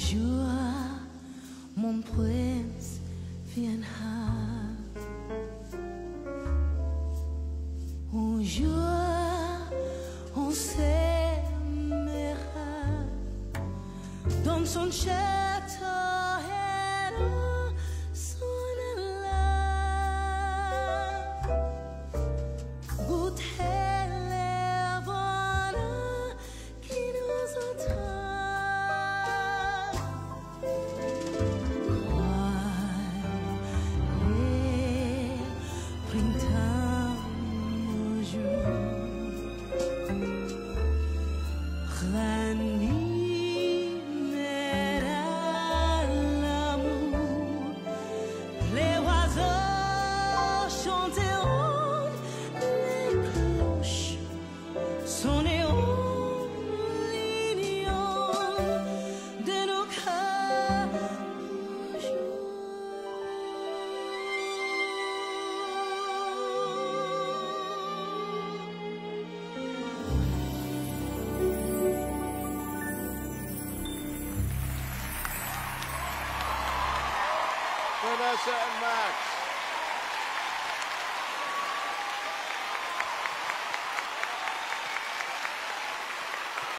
jour, mon prince viendra. Un jour, on s'aimera dans son château et dans son aile. Goûter les bonheurs qui nous entourent. Les printemps au jour ranimera l'amour. Les oiseaux chanteront, les cloches sonneront l'union de nos cœurs Vanessa and Max.